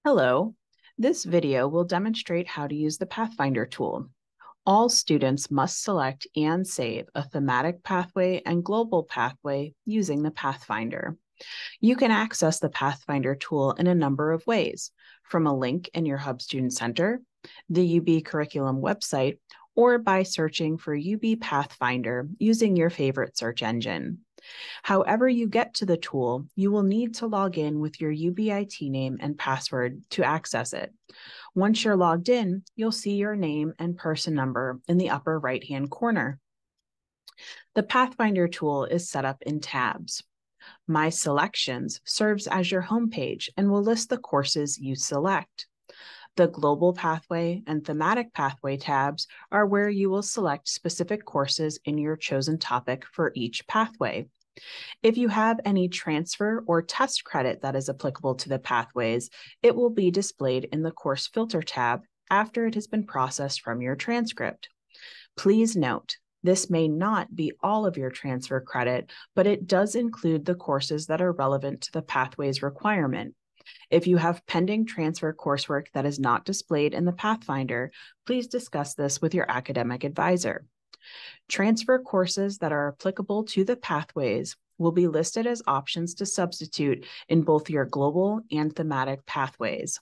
Hello. This video will demonstrate how to use the Pathfinder tool. All students must select and save a thematic pathway and global pathway using the Pathfinder. You can access the Pathfinder tool in a number of ways, from a link in your Hub Student Center, the UB curriculum website, or by searching for UB Pathfinder using your favorite search engine. However you get to the tool, you will need to log in with your UBIT name and password to access it. Once you're logged in, you'll see your name and person number in the upper right-hand corner. The Pathfinder tool is set up in tabs. My Selections serves as your homepage and will list the courses you select. The Global Pathway and Thematic Pathway tabs are where you will select specific courses in your chosen topic for each pathway. If you have any transfer or test credit that is applicable to the pathways, it will be displayed in the Course Filter tab after it has been processed from your transcript. Please note, this may not be all of your transfer credit, but it does include the courses that are relevant to the pathways requirement. If you have pending transfer coursework that is not displayed in the Pathfinder, please discuss this with your academic advisor. Transfer courses that are applicable to the pathways will be listed as options to substitute in both your global and thematic pathways.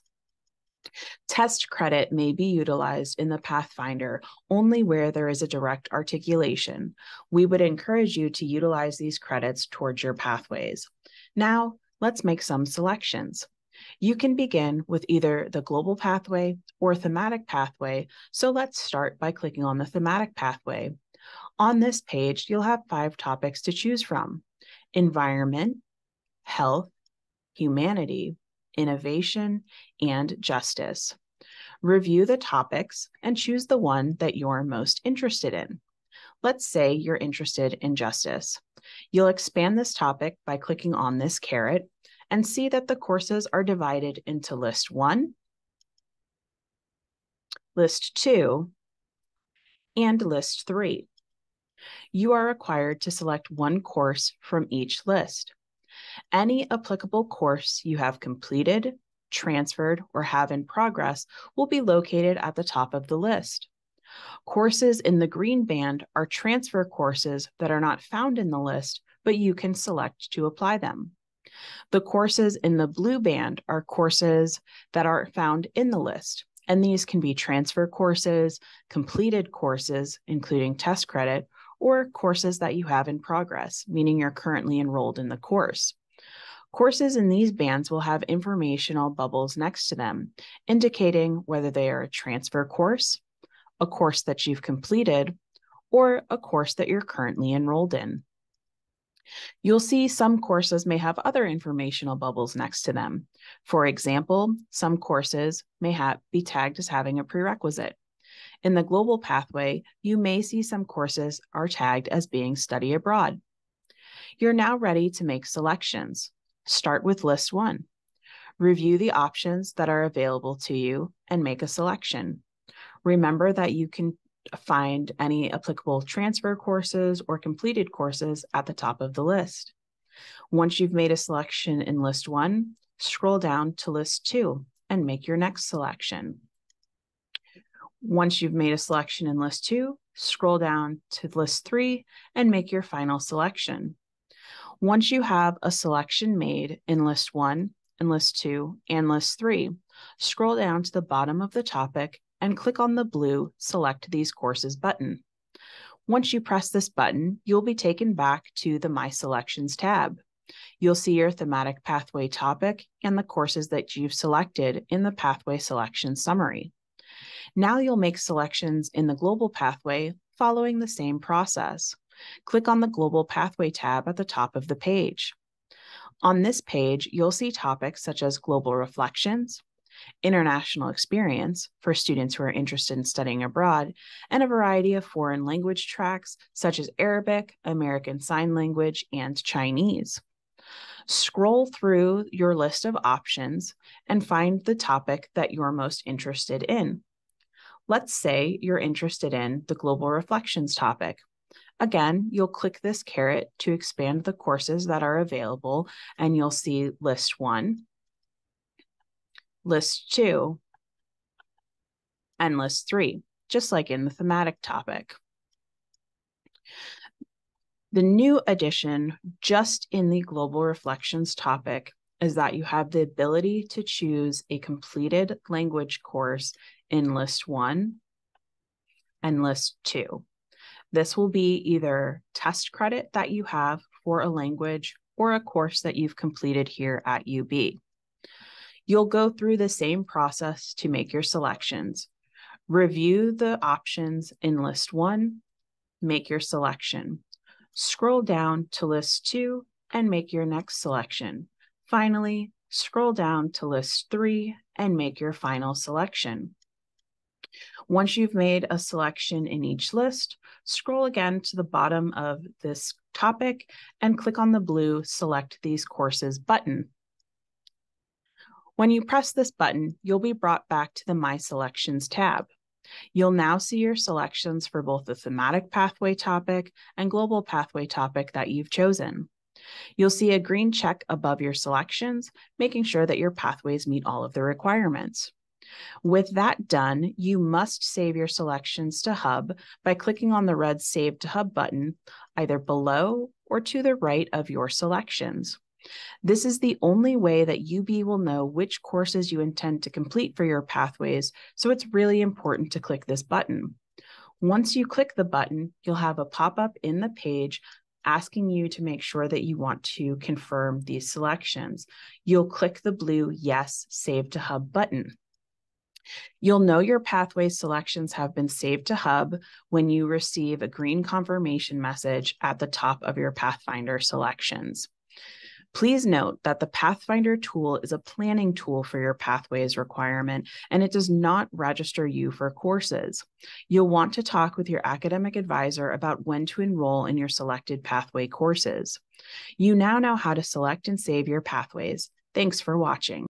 Test credit may be utilized in the Pathfinder only where there is a direct articulation. We would encourage you to utilize these credits towards your pathways. Now, let's make some selections. You can begin with either the global pathway or thematic pathway, so let's start by clicking on the thematic pathway. On this page, you'll have 5 topics to choose from: environment, health, humanity, innovation, and justice. Review the topics and choose the one that you're most interested in. Let's say you're interested in justice. You'll expand this topic by clicking on this caret and see that the courses are divided into List 1, List 2, and List 3. You are required to select one course from each list. Any applicable course you have completed, transferred, or have in progress will be located at the top of the list. Courses in the green band are transfer courses that are not found in the list, but you can select to apply them. The courses in the blue band are courses that are found in the list, and these can be transfer courses, completed courses, including test credit, or courses that you have in progress, meaning you're currently enrolled in the course. Courses in these bands will have informational bubbles next to them, indicating whether they are a transfer course, a course that you've completed, or a course that you're currently enrolled in. You'll see some courses may have other informational bubbles next to them. For example, some courses may be tagged as having a prerequisite. In the global pathway, you may see some courses are tagged as being study abroad. You're now ready to make selections. Start with List 1. Review the options that are available to you and make a selection. Remember that you can find any applicable transfer courses or completed courses at the top of the list. Once you've made a selection in List 1, scroll down to List 2 and make your next selection. Once you've made a selection in List 2, scroll down to List 3 and make your final selection. Once you have a selection made in List 1, and List 2, and List 3, scroll down to the bottom of the topic and click on the blue Select These Courses button. Once you press this button, you'll be taken back to the My Selections tab. You'll see your thematic pathway topic and the courses that you've selected in the pathway selection summary. Now you'll make selections in the global pathway following the same process. Click on the Global Pathway tab at the top of the page. On this page, you'll see topics such as Global Reflections, International Experience for students who are interested in studying abroad, and a variety of foreign language tracks such as Arabic, American Sign Language, and Chinese. Scroll through your list of options and find the topic that you're most interested in. Let's say you're interested in the Global Reflections topic. Again, you'll click this caret to expand the courses that are available, and you'll see List 1, List 2, and List 3, just like in the thematic topic. The new addition just in the Global Reflections topic is that you have the ability to choose a completed language course in List 1 and List 2. This will be either test credit that you have for a language or a course that you've completed here at UB. You'll go through the same process to make your selections. Review the options in List 1, make your selection. Scroll down to List 2 and make your next selection. Finally, scroll down to List 3 and make your final selection. Once you've made a selection in each list, scroll again to the bottom of this topic and click on the blue Select These Courses button. When you press this button, you'll be brought back to the My Selections tab. You'll now see your selections for both the thematic pathway topic and global pathway topic that you've chosen. You'll see a green check above your selections, making sure that your pathways meet all of the requirements. With that done, you must save your selections to Hub by clicking on the red Save to Hub button, either below or to the right of your selections. This is the only way that UB will know which courses you intend to complete for your pathways, so it's really important to click this button. Once you click the button, you'll have a pop-up in the page asking you to make sure that you want to confirm these selections. You'll click the blue Yes, Save to Hub button. You'll know your pathway selections have been saved to Hub when you receive a green confirmation message at the top of your Pathfinder selections. Please note that the Pathfinder tool is a planning tool for your pathways requirement, and it does not register you for courses. You'll want to talk with your academic advisor about when to enroll in your selected pathway courses. You now know how to select and save your pathways. Thanks for watching.